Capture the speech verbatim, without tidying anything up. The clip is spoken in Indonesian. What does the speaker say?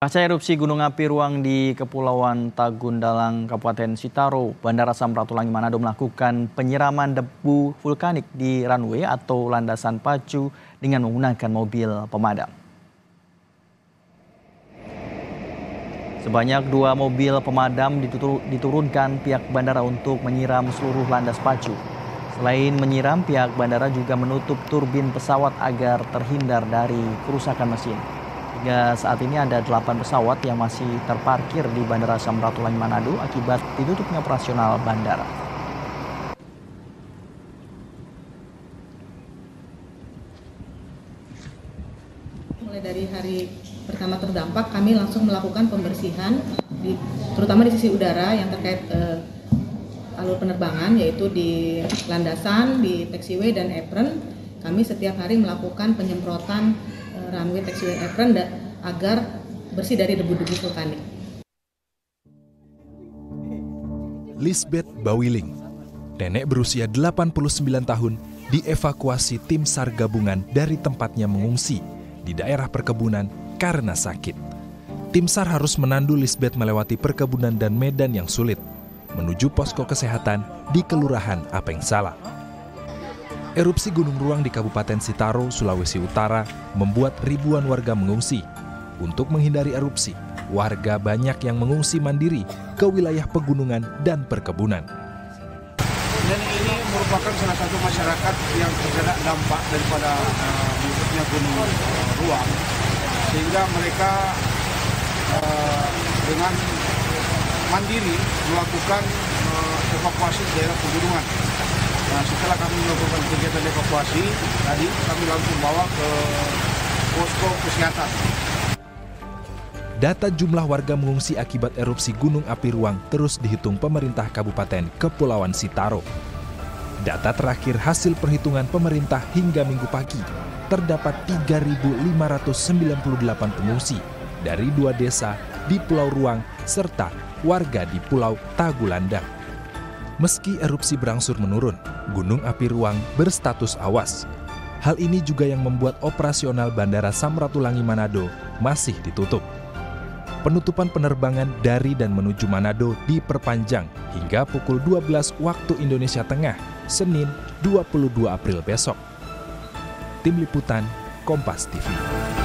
Pasca erupsi Gunung Api Ruang di Kepulauan Tagundalang, Kabupaten Sitaro, Bandara Samratulangi Manado melakukan penyiraman debu vulkanik di runway atau landasan pacu dengan menggunakan mobil pemadam. Sebanyak dua mobil pemadam diturunkan pihak bandara untuk menyiram seluruh landas pacu. Selain menyiram, pihak bandara juga menutup turbin pesawat agar terhindar dari kerusakan mesin. Hingga saat ini ada delapan pesawat yang masih terparkir di Bandara Samratulangi Manado akibat ditutupnya operasional bandara. Mulai dari hari pertama terdampak, kami langsung melakukan pembersihan, di, terutama di sisi udara yang terkait eh, alur penerbangan, yaitu di landasan, di taxiway dan apron. Kami setiap hari melakukan penyemprotan eh, runway, taxiway, apron da, agar bersih dari debu-debu vulkanik. Lisbeth Bawiling, nenek berusia delapan puluh sembilan tahun, dievakuasi tim SAR gabungan dari tempatnya mengungsi di daerah perkebunan karena sakit. Tim SAR harus menandu Lisbeth melewati perkebunan dan medan yang sulit, menuju posko kesehatan di Kelurahan Apeng Salah. Erupsi Gunung Ruang di Kabupaten Sitaro, Sulawesi Utara membuat ribuan warga mengungsi. Untuk menghindari erupsi, warga banyak yang mengungsi mandiri ke wilayah pegunungan dan perkebunan. Dan ini merupakan salah satu masyarakat yang terkena dampak daripada meletusnya uh, Gunung uh, Ruang, sehingga mereka uh, dengan mandiri melakukan uh, evakuasi di daerah pegunungan. Nah, setelah kami melakukan kegiatan evakuasi, tadi kami langsung bawa ke posko kesehatan. Data jumlah warga mengungsi akibat erupsi Gunung Api Ruang terus dihitung pemerintah Kabupaten Kepulauan Sitaro. Data terakhir hasil perhitungan pemerintah hingga Minggu pagi, terdapat tiga ribu lima ratus sembilan puluh delapan pengungsi dari dua desa di Pulau Ruang serta warga di Pulau Tagulandang. Meski erupsi berangsur menurun, Gunung Api Ruang berstatus awas. Hal ini juga yang membuat operasional Bandara Samratulangi Manado masih ditutup. Penutupan penerbangan dari dan menuju Manado diperpanjang hingga pukul dua belas waktu Indonesia Tengah, Senin dua puluh dua April besok. Tim Liputan, Kompas T V.